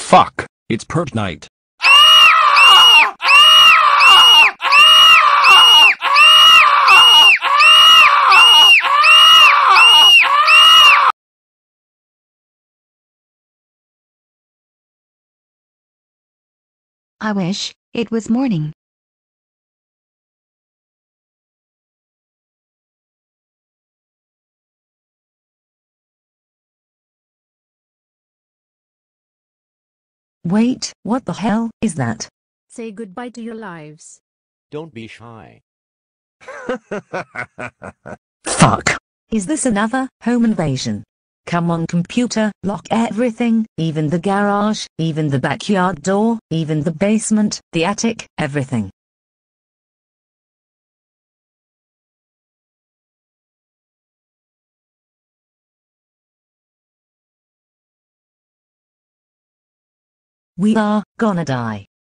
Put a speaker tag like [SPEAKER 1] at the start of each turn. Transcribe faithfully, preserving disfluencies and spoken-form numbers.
[SPEAKER 1] Fuck, it's purge night.
[SPEAKER 2] I wish it was morning.
[SPEAKER 3] Wait, what the hell is that?
[SPEAKER 4] Say goodbye to your lives.
[SPEAKER 5] Don't be shy.
[SPEAKER 3] Fuck. Is this another home invasion? Come on computer, lock everything, even the garage, even the backyard door, even the basement, the attic, everything. We are gonna die.